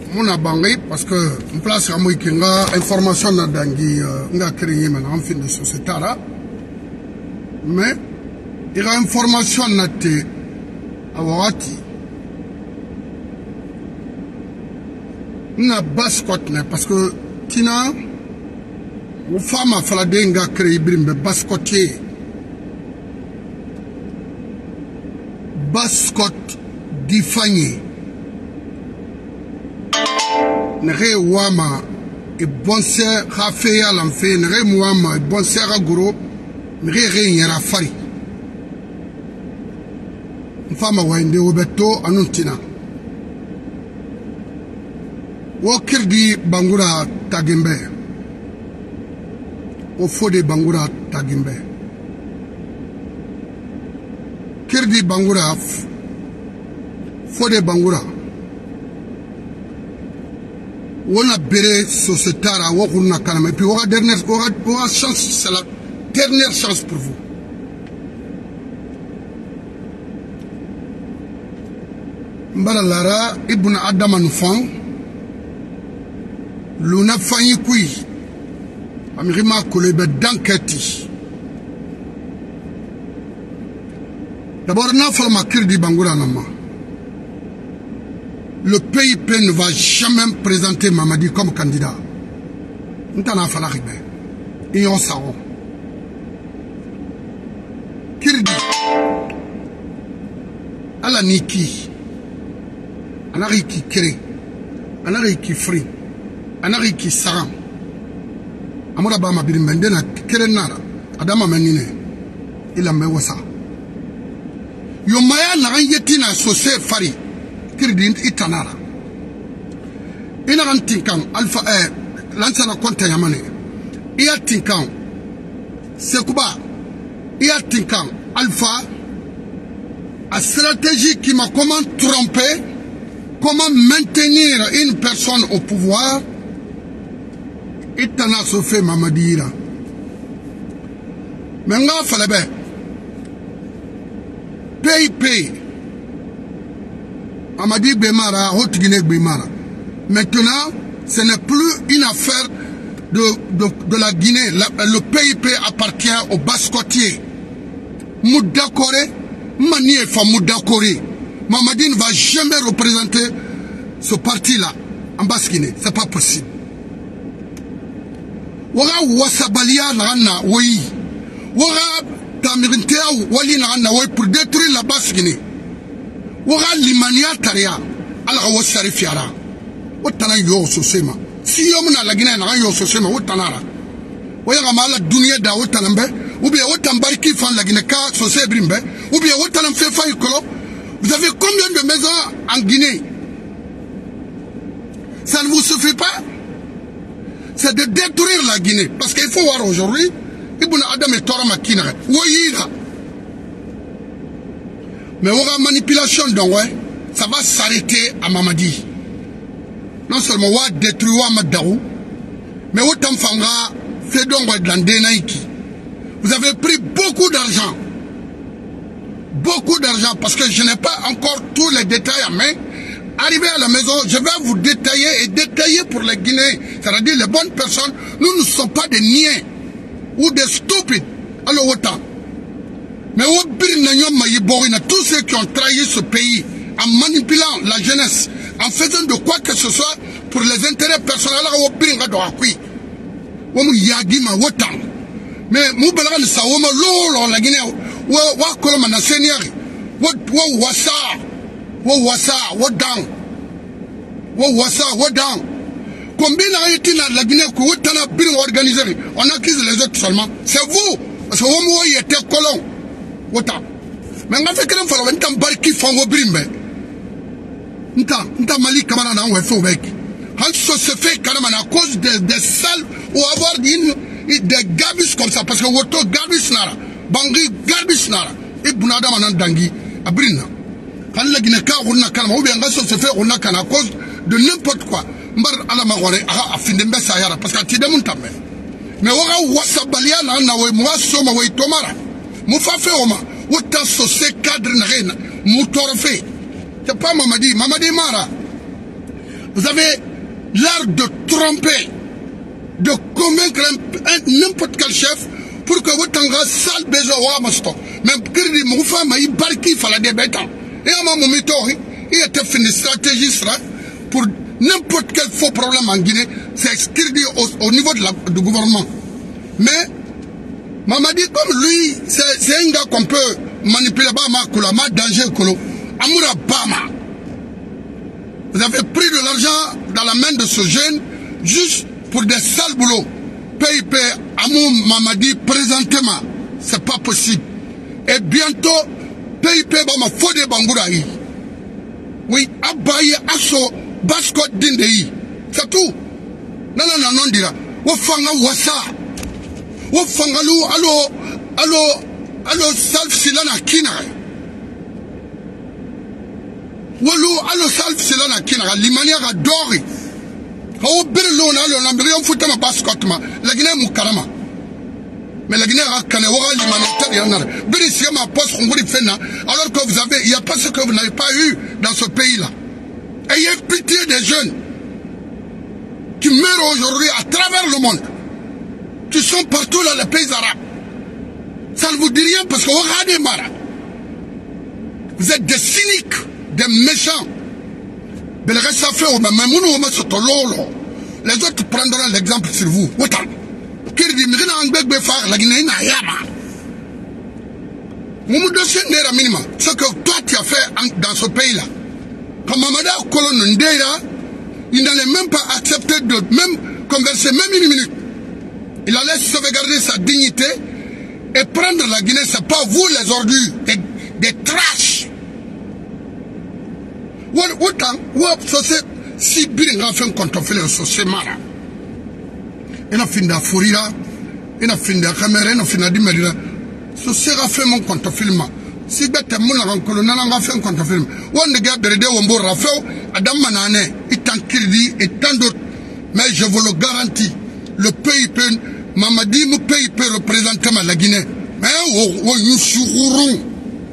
mon bangé parce que en place à moi qui a information na dangi nga créé maintenant en fin de société là mais il y a information na te awati na bascot na parce que tina ou femme a falade nga créé brimbe bascotier bascot difagné nere wama e bonse khafeya lamfe nere muama e bonse guro nere re nyara fari mfama wainde obeto anuntina wokirdi bangura tagimbe o fode bangura tagimbe kirdi bangura fode bangura on a béré société à Wakurna Kanama. Et puis, on a dernière chance, c'est la dernière chance pour vous. Mbala Lara, Ibn Adam Anoufan, Luna Fanyi Kui, Amirima Kolebe Danketi. D'abord, n'a pas ma kirdi Bangura Nama. Le PIP ne va jamais présenter Mamadi comme candidat. Nous t'en avons fait et on s'en Kirdi, ala Niki, Anari qui crée, Anari qui frit, Anari qui saram. Amora Bama Birimendena, Kerenara, Adama Menine, il a mis ça. Yomaya n'a rien yetina saucé fari. Kirdin itanara ina kan tinkan alfa lansana konta yamane iya tinkan sekuba iya tinkan alpha a stratégie qui m'a comment tromper, comment maintenir une personne au pouvoir itana se fait mamadira menga falebe PIP Amadi Bemara, Haute-Guinée Bemara. Maintenant, ce n'est plus une affaire de la Guinée. Le PIP appartient aux Bascotiers. Moudakore, Manié fa Moudakore. Mamadi ne va jamais représenter ce parti-là en Basse-Guinée. Ce n'est pas possible. Wara Wasabalia Nana, oui. Wara Tamirintea, Wali Nana, oui, pour détruire la Basse-Guinée. Wara limania taria ala wa sharifiara wotana yo sosema si yomna la Guinée na yo sosema wotanara waya mala dunia da wotana mbe ou bien wotambariki fan la Guinée ka sosé brimbe ou bien wotana fait fa ikolo. Vous avez combien de maisons en Guinée? Ça ne vous suffit pas? C'est de détruire la Guinée parce qu'il faut voir aujourd'hui Ibn Adam et Tora Makinare woyira. Mais aura manipulation donc ouais, ça va s'arrêter à Mamadi. Non seulement on va détruire Madaou, mais autant fanga fait donc de l'Andenaïki. Vous avez pris beaucoup d'argent. Beaucoup d'argent parce que je n'ai pas encore tous les détails à main. Arrivé à la maison, je vais vous détailler et détailler pour les Guinéens. C'est-à-dire les bonnes personnes, nous ne sommes pas des niais ou des stupides. Alors autant. Mais tous ceux qui ont trahi ce pays en manipulant la jeunesse, en faisant de quoi que ce soit pour les intérêts personnels, mais la Guinée, combien la Guinée on accuse les autres seulement. C'est vous, parce que vous êtes colons. Mais on a fait que l'on fasse un barki fango brimbe. Nta Mali kamana na on fait au bec. Hanso se fait carrément à cause des salles ou avoir des garbus comme ça parce que woto garbus nara, bangi garbus nara. Et bunada manan dangi abrina. Quand la Guinée ka on a calme ou bien hanso se fait on a à cause de n'importe quoi. Mbar ala magore a findembe sayara parce que tide muntambe. Mais on a wasabalia na we moi soma we tomara. Moufafe Oma, autant ce cadre n'a rien, moutorfe. C'est pas Mamadi, Mamadi Mara. Vous avez l'art de tromper, de convaincre n'importe quel chef pour que vous tenga sale besoin wa masto. Même kirdi moufa ma barki fala de beta. Et à mon momento, il était fait une stratégie pour n'importe quel faux problème en Guinée, c'est ce qu'il dit au niveau du gouvernement. Mais Mamadi, comme lui, c'est un gars qu'on peut manipuler, ma danger, Amoura Bama. Vous avez pris de l'argent dans la main de ce jeune juste pour des sales boulots. PIP, Amou Mamadi, présentement, c'est pas possible. Et bientôt, PIP Bama Fode Bangouraï. Oui, Abaye Asso, Basko Dindei. C'est tout. Non, dira. Wofanga Wassa. Wofangalou, allo, Salf Silana Kina. Walou, allo, Salf Silana Kina. Limania Dori. How Berlon, allo, l'Ambrion Foutama Baskotma. La Guinée Moukarama. Mais la Guinée a Kanawara, l'humanitaire, Bérissia, poste Hongrie Fena, alors que vous avez, il n'y a pas ce que vous n'avez pas eu dans ce pays-là. Ayez pitié des jeunes qui meurent aujourd'hui à travers le monde, qui sont partout dans les pays arabes. Ça ne vous dit rien parce que vous êtes des cyniques, des méchants. Les autres prendront l'exemple sur vous. Ce que toi tu as fait dans ce pays-là, quand Mamada Kolon Ndeira, il n'allait même pas accepter de même converser même une minute. Il allait sauvegarder sa dignité et prendre la Guinée. C'est pas vous les ordures, des trash. Autant, si bien on fait contre le société mara. Il a fini de fourrir, il a fini de caméra, il a fini de dire, ce sera fait mon contre-film. Si bête mon colonel a fait un contre-film. On ne garde de Wombo Raphaël, Adam Manane, Itankirdi et tant d'autres. Mais je vous le garantis, le PIP, Mamadi, mon PIP représente la Guinée. Mais nous surrourons.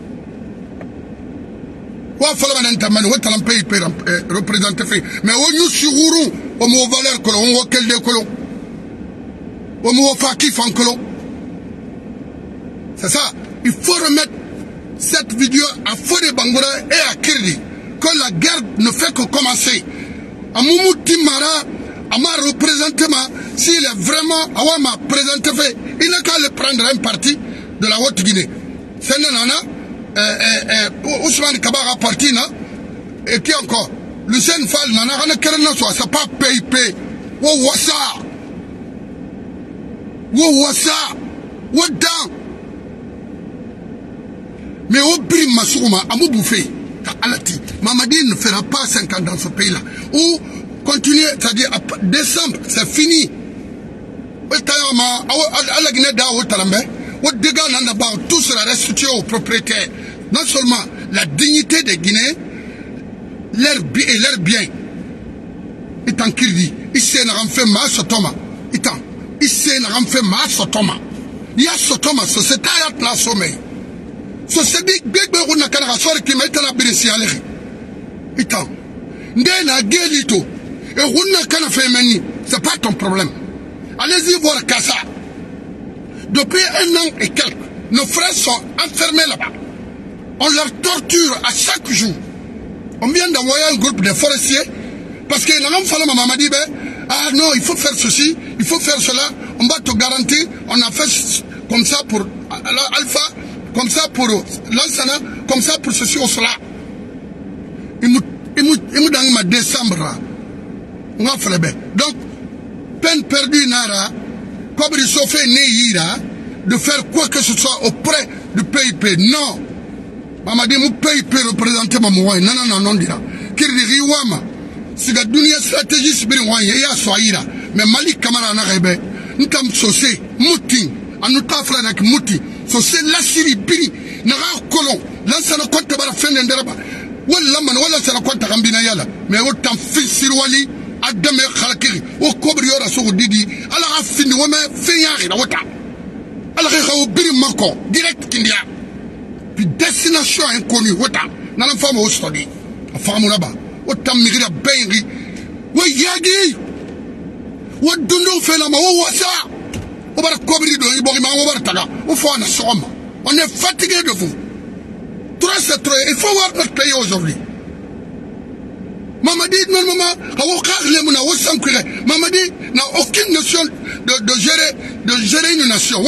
Quoi falloir un what un PIP représente fait. Mais nous surrourons, au mot valeur que l'on voit quel décolon. Au mot Faki Fankolo. C'est ça. Il faut remettre cette vidéo à Fode Bangoura et à Kirdi. Que la guerre ne fait que commencer. À Moumouti Mara, à ma représentement, s'il est vraiment, à ma présenté fait, il n'a qu'à le prendre un parti de la Haute-Guinée. C'est Nana, Ousmane Kabara parti, et qui encore? Lucien Fall, Nana, c'est pas PIP. Wassa. What down? Mais au prix Massouma, à Moubouffé, Mamadi ne fera pas 5 ans dans ce pays-là. Ou continuer, c'est-à-dire à décembre, c'est fini. Tout sera restitué aux propriétaires. Non seulement la dignité des Guinéens, leur bien. Et en Kirdi, ici, on a fait ma sotoma. Ici, on a fait ma sotoma. Il y a sotoma, c'est la sommeil. So c'est big on a kanaka sori qui met la birisi aleri. Itan. Ndena gelito. Et on a kana femeni. C'est pas ton problème. Allez-y voir Kassa. Depuis 1 an et quelques, nos frères sont enfermés là-bas. On leur torture à chaque jour. On vient d'envoyer un groupe de forestiers parce qu'il n'a pas fallu ma maman dit ah non, il faut faire ceci, il faut faire cela, on va te garantir, on a fait comme ça pour Alpha. Comme ça pour l'Ansana, comme ça pour ceci ou cela. Il me donne ma décembre. Donc, peine perdue, Nara, comme il s'est fait Neira, de faire quoi que ce soit auprès du PIP. Non. Maman dit, mon PIP représente ma mouille. Non, dira. Kirdi Riwama. Si la dunia stratégie, c'est bien, il y a soïra. Mais Malik Kamara Narebe, nous sommes saucés, mouting, en nous t'offrant avec mouti. So c'est la Syrie, Bini, Nara Colon, l'ancien compte de la fin de l'Araba. Wallah, Walla, c'est la compte de Rambina Yala. Mais autant fils Sirwali, Adam et Khalkiri, au Cobriora sur Didi, à la fin de Wama, Fayari, la Wata. À la Réa, Bini Marco, direct Kindia. Puis destination inconnue, Wata, n'a la femme au study, à Famulaba, autant Migra Benri, yagi. Wa dundo fait la ma wasa. On va couvrir de Iborima, on va taga. On fait un somme. On est fatigué de vous. Trop c'est trop. Il faut voir notre pays aujourd'hui. Mamadi, normalement, Mamadi n'a aucune notion de gérer une nation.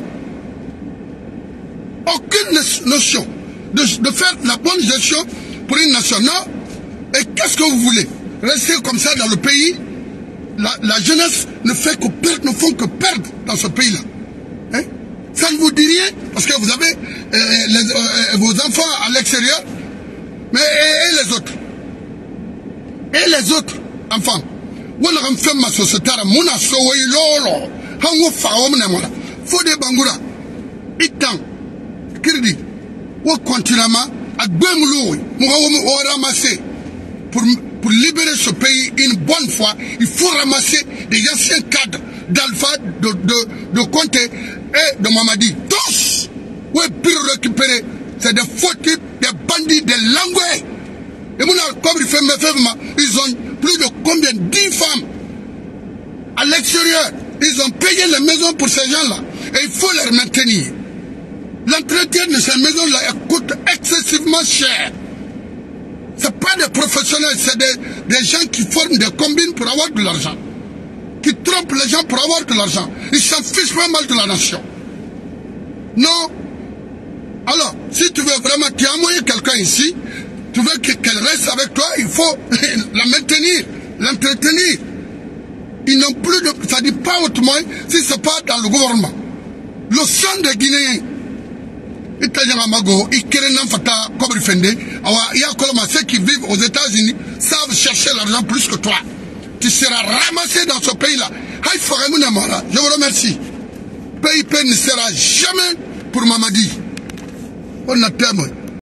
Aucune notion de faire la bonne gestion pour une nation. Non. Et qu'est-ce que vous voulez? Rester comme ça dans le pays? La jeunesse ne font que perdre dans ce pays-là. Hein? Ça ne vous dit rien parce que vous avez vos enfants à l'extérieur. Mais et les autres? Et les autres enfants? Voilà, on fait ma société. Mouna sowe lolo. Hango faom ne mola. Fode bangura. Itan. Kirdi. Ou continuellement à Gwemloui. Moura ramasser pour libérer ce pays une bonne fois. Il faut ramasser des anciens cadres d'Alpha, de Conte et de Mamadi. Tous. Ou pour récupérer. C'est des faux types, des bandits, des langues. Et comme ils ont plus de combien? 10 femmes à l'extérieur. Ils ont payé les maisons pour ces gens-là. Et il faut les maintenir. L'entretien de ces maisons-là coûte excessivement cher. Ce n'est pas des professionnels, c'est des gens qui forment des combines pour avoir de l'argent. Qui trompent les gens pour avoir de l'argent. Ils s'en fichent pas mal de la nation. Non. Alors, si tu veux vraiment, tu as envoyé quelqu'un ici, tu veux qu'elle reste avec toi, il faut la maintenir, l'entretenir. Ils n'ont plus de... Ça ne dit pas autrement si ce n'est pas dans le gouvernement. Le sang des Guinéens, ceux qui vivent aux États-Unis savent chercher l'argent plus que toi. Tu seras ramassé dans ce pays-là. Je vous remercie. PIP ne sera jamais pour Mamadi. On a terminé.